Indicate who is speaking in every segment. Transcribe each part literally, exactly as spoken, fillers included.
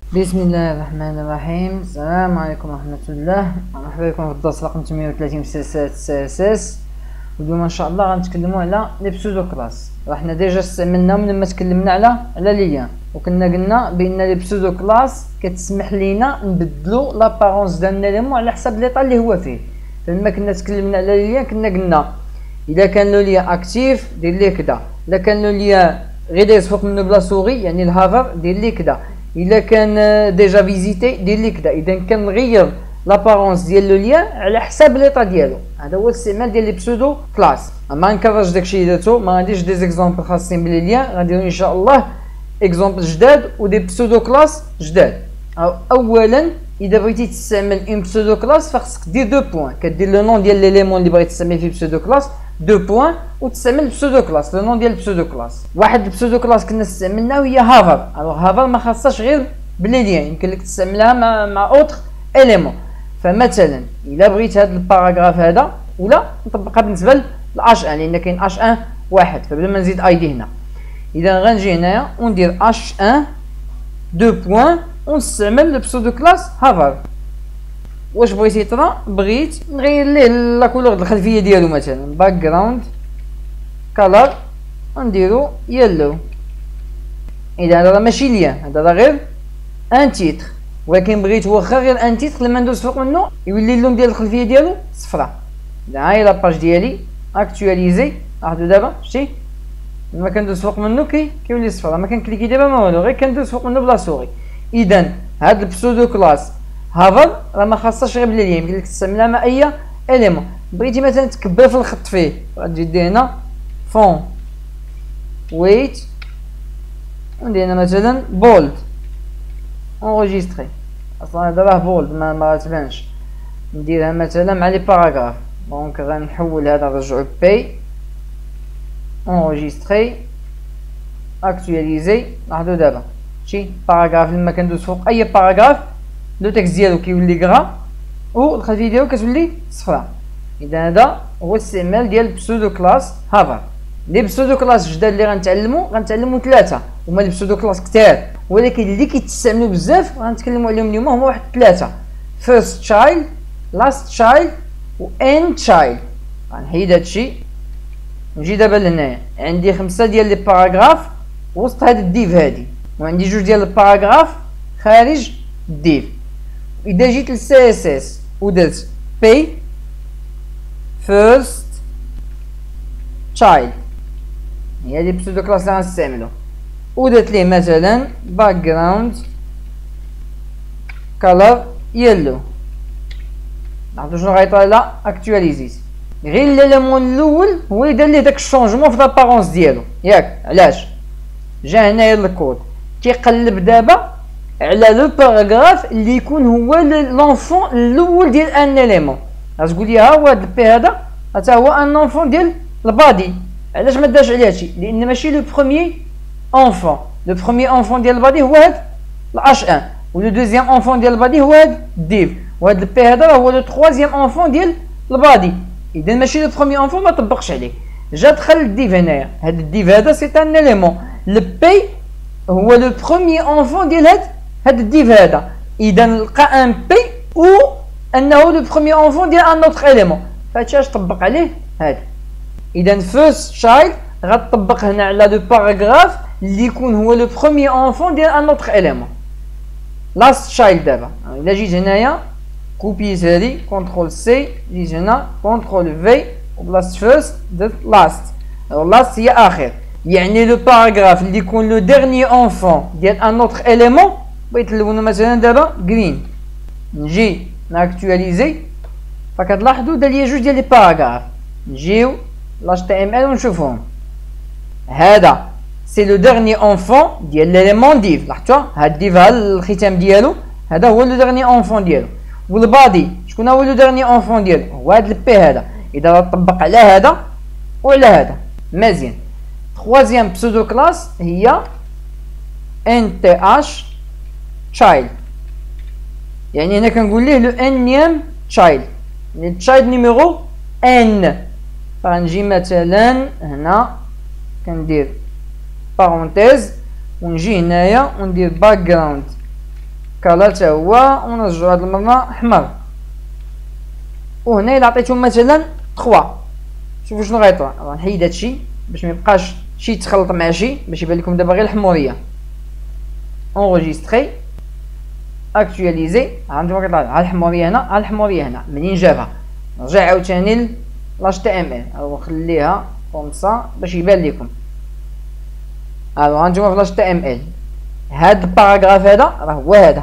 Speaker 1: بسم الله الرحمن الرحيم. السلام عليكم ورحمة الله. مرحبا بكم في الدرس رقم ثمانية وثلاثين في سلسلة سي اس اس. واليوم ان شاء الله غنتكلموا على لي بسودو كلاس. رحنا ديجا استعملناهم لما تكلمنا على على ليليان، وكنا قلنا بان لي بسودو كلاس كتسمح لينا نبدلو لابارونس ديال ليليمون على حسب ليطا اللي هو فيه. فلما كنا تكلمنا على ليليان كنا قلنا اذا كان لو ليان اكتيف دير ليه كدا، اذا كان لو ليان غير دايز فوق منو بلا سوري يعني الهافر دير ليه كدا، الا كان ديجا فيزيتي دير لي كدا. اذا كنغير لابارونس ديال لو ليان على حساب ليطا ديالو. هذا هو الاستعمال ديال لي بسودو كلاس. ما نكررش داكشي اللي درتو، ما غاديش دي زيكزامبل خاصين بلي ليان، غنديرو ان شاء الله اكزامبل جداد ودي بسودو كلاس جداد. اولا اذا بغيتي تستعمل اون بسودو كلاس فخصك دير دو بوين، كدير لو نون ديال ليليمون اللي بغيتي تستعمل فيه بسودو كلاس دو بوين وتستعمل البسودو كلاس لو نون ديال البسودو كلاس. واحد البسودو كلاس كنا استعملناه هي هافر. الوغ هافر ما خاصهاش غير بلي ليان، يمكن لك تستعملها مع مع اوتر اليمون. فمثلا الا بغيت هذا الباراغراف هذا ولا نطبقها بالنسبه لاش ان، لان كاين اش ان واحد، فبلا ما نزيد اي دي هنا. اذا غنجي هنايا وندير اش ان دو بوين ونستعمل البسودو كلاس هافر. واش بغيتي طرا بغيت نغير ليه لا كولور د الخلفيه ديالو، مثلا باك جراوند كالر نديرو يلو. اذا هذا ماشي ليان، هذا راه غير ان تيتر، ولكن بغيت واخا غير ان تيتر لما ندوز فوق منه يولي اللون ديال الخلفيه ديالو صفراء. اذا هاهي لاباج ديالي اكتواليزي، لاحظوا دابا شتي لما كندوز فوق منه كي كيولي صفراء، ما كنكليكي دابا ما والو، غير كندوز فوق منه بلا سوري. اذا هاد البسودو كلاس هافر راه ما خاصهاش غير بلي يمكن لك تستعملها مع اي اليمون. بغيتي مثلا تكبر في الخط فيه غتجي دير هنا فون ويت وندير هنا مثلا بولد اونجستري. اصلا هذا راه بولد ما ما تبانش. نديرها مثلا مع لي باراغراف، دونك غنحول هذا نرجعو بي اونجستري اكتواليزي. لاحظوا دابا شي باراغراف لما كندوز فوق اي باراغراف لو تكست ديالو كيولي كغا والخلفيه ديالو كتولي صفراء. اذا هذا هو الاستعمال ديال البسودو كلاس هافر. لي بسودو كلاس جداد اللي غنتعلمو غنتعلمو ثلاثه، هما لي بسودو كلاس كثار، ولكن اللي كيتستعملوا بزاف غنتكلموا عليهم اليوم هما واحد ثلاثه: فيرست تشايلد، لاست تشايلد، و اند تشايلد. غنحيد هادشي نجي دابا لهنايا، عندي خمسه ديال لي باراغراف وسط هاد الديف هادي، وعندي جوج ديال الباراغراف خارج الديف. اذا جيت للسي اس اس ودرت بي فيرست تشايلد، هي هادي بسودو كلاس اللي غنستعملو، ودرت ليه مثلا باك جراوند كالر يلو. لاحظوا شنو غيطرا لا اكتواليزيت. غير ليليمون الاول هو اللي دار ليه داك الشونجمون في لابارونس ديالو، ياك علاش جا هنايا الكود كيقلب دابا على لو باراغراف اللي يكون هو لونفون الاول ديال ان اليمون. غتقول لي ها هو هذا البي هذا حتى هو ان اونفون ديال البادي. علاش ما داش على هادشي؟ لان ماشي لو بروميي اونفون. لو بروميي اونفون ديال البادي هو هاد الاش ان، ولو دوزيام اونفون ديال البادي هو هاد الديف، وهاد البي هذا راه هو لو تخوازيام اونفون ديال البادي. اذا ماشي لو بروميي اونفون ما طبقش عليه. جا دخل الديف هنايا، هاد الديف هذا سي ان اليمون، لو بي هو لو بروميي اونفون ديال هاد هاد الديف هذا. اذا لقى ان بي او انه لو بروميي اونفون ديال ان اوتر اليمون، فهادشي اش طبق عليه هذا. اذا فيرست تشايلد غتطبق هنا على لو باراغراف اللي يكون هو لو بروميي اونفون ديال ان اوتر اليمون. لاست تشايلد دابا الا جيت هنايا كوبيت هادي كونترول سي، جيت هنا كونترول في وبلاصه فيرست درت لاست. لاست هي اخر، يعني لو باراغراف اللي يكون لو ديرني اونفون ديال ان اوتر اليمون. بغيت نلونو مثلا دابا جرين، نجي ناكتواليزي فكتلاحظوا دار ليا جوج ديال لي باراغراف. نجيو لاش تي ام ال ونشوفهم. هذا سي لو ديرني اونفون ديال ليليمون ديف، لاحظتوا هاد ديف ها الختام ديالو هذا هو لو ديرني اونفون ديالو. والبادي شكون هو لو ديرني اونفون ديالو؟ هو هاد البي هذا. اذا غطبق على هذا وعلى هذا مزيان. ثروازيام بسودو كلاس هي ان تي اش تشايلد، يعني هنا كنقول ليه لو انيام تشايلد، يعني تشايلد نيميرو ان. فغنجي مثلا هنا كندير بارونتيز ونجي هنايا وندير باك جراوند كالا تا هو، ونرجعو هاد المرة أحمر. وهنا إلا عطيتهم مثلا تخوا، شوفو شنو غيطرا. غنحيد هادشي باش ميبقاش شي يتخلط مع شي، باش يبان لكم دابا غير الحمورية. اونغيستري، اكتواليزي، عندكم كيطلع ها الحمورية هنا، ها الحمورية هنا. منين جابها؟ نرجع عاوتاني لاش تي ام ال، ونخليها كومسا باش يبان لكم. الو هانتوما في لاش تي ام ال، هاد الباراغراف هذا راه هو هذا.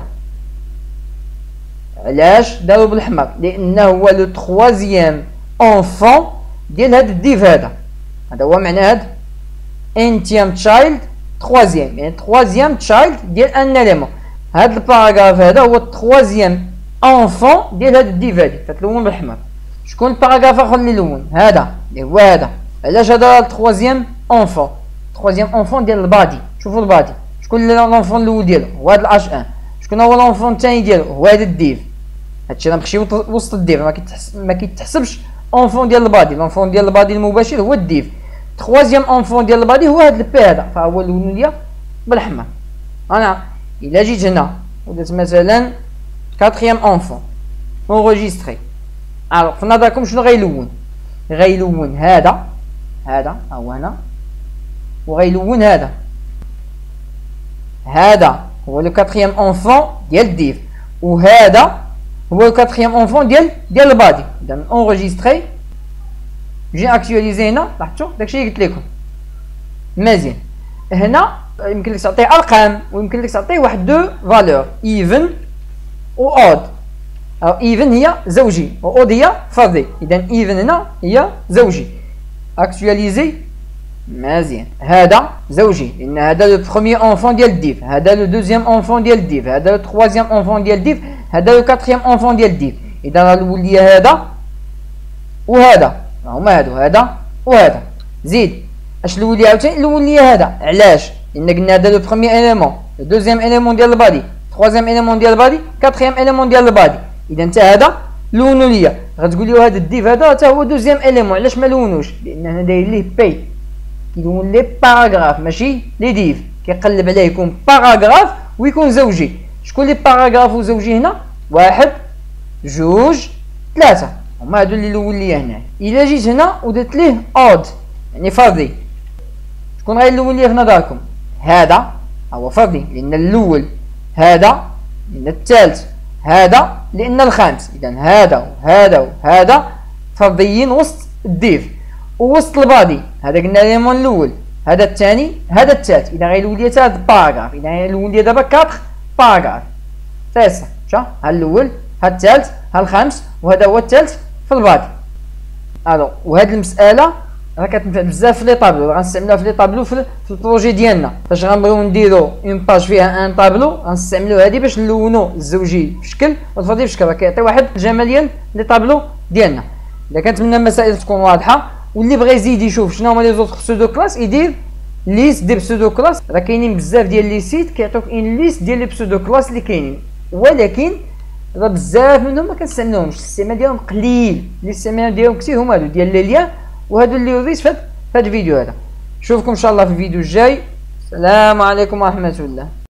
Speaker 1: علاش دارو بالحمر؟ لأنه هو لو تخوازيام اونفون ديال هاد الديف هذا. هذا هو معنى هاد انتيام تشايلد تخوازيام، يعني تخوازيام تشايلد ديال ان اليمون. هاد الباراغراف هذا هو التخوازيام اونفون ديال هاد الديف هادي، فتلون بالحمر. شكون الباراغراف اخر اللي لون؟ هذا اللي هو هذا. علاش هذا التخوازيام اونفون؟ تخوازيام اونفون ديال البادي. شوفوا البادي، شكون لونفون الاول ديالو؟ هو هاد الاش ان. شكون هو لونفون الثاني ديالو؟ هو هذا الديف. هادشي راه مخشي وسط الديف، ما كيتحس ما كيتحسبش اونفون ديال البادي. لونفون ديال البادي المباشر هو الديف. تخوازيام اونفون ديال البادي هو هاد البي هذا، فهو لونو ليا بالحمر. انا الا جيت هنا ودرت مثلا كاتريام اونفون اونغيستري، الوغ في نظركم شنو غيلون؟ غيلون هذا هذا هو هنا، وغيلون هذا. هذا هو لو كاتريام اونفون ديال الديف، وهذا هو لو كاتريام اونفون ديال ديال البادي. اذا اونغيستري، جي اكتواليزي. هنا لاحظتوا داكشي اللي قلت لكم مزيان. هنا يمكن لك تعطيه ارقام، ويمكن لك تعطيه واحد دو فالور، ايفن و اود. او ايفن هي زوجي، و اود هي فردي. اذا ايفن هنا هي زوجي. اكتواليزي مزيان. هذا زوجي لان هذا لو بروميير اونفون ديال الديف، هذا لو دوزيام اونفون ديال الديف، هذا لو تخوازيام اونفون ديال الديف، هذا لو كاتريام اونفون ديال الديف. اذا راه الاول ليا هذا وهذا، هما هادو هذا وهذا. زيد اش الاول ليا عاوتاني؟ الاول ليا هذا. علاش؟ لان قلنا هذا لو بروميير اليمون، لو دوزيام اليمون ديال البادي، تخوازيام اليمون ديال البادي، كاتريام اليمون ديال البادي. اذا انت هذا لونو ليا. غتقول لي هذا الديف هذا حتى هو دوزيام اليمون، علاش ما لونوش؟ لان هنا داير ليه بي، كيلون لي باراغراف ماشي لي ديف. كيقلب عليه يكون باراغراف ويكون زوجي. شكون لي باراغراف وزوجي هنا؟ واحد جوج ثلاثة، هما هادو اللي الاول ليا هنا. الا جيت هنا ودرت ليه اود يعني فردي، شكون غير الاول ليا في نظركم؟ هذا هو فردي لان الاول، هذا لان الثالث، هذا لان الخامس. اذا هذا وهذا وهذا فرديين وسط الديف ووسط البادي. هذا قلنا ليمون الاول، هذا الثاني، هذا الثالث. اذا غيلون ليا ثلاث باراغراف. اذا غيلون ليا دابا كاطخ باراغراف. سيسا شا ها الاول، ها الثالث، ها الخامس، وهذا هو الثالث في البادي. الو وهاد المساله راه كتنفع بزاف في لي طابلو، غنستعملوها في لي طابلو في البروجي ديالنا. فاش غنبغيو نديرو اون باج فيها ان طابلو، غنستعملو هادي باش نلونو الزوجي في شكل والفردي في شكل. راه كيعطي واحد الجماليه لي طابلو ديالنا. اذا كنتمنى المسائل تكون واضحه، واللي بغى يزيد يشوف شنو هما لي زوطخ بسودو كلاس يدير ليست ديال بسودو كلاس. راه كاينين بزاف ديال لي سيت كيعطوك اون ليست ديال لي بسودو كلاس اللي كاينين، ولكن راه بزاف منهم ما كنستعملوهمش، الاستعمال ديالهم قليل. الاستعمال ديالهم كثير هما هادو ديال ليليان، وهادو اللي وريت في هاد الفيديو هذا. نشوفكم ان شاء الله في الفيديو الجاي. السلام عليكم ورحمه الله.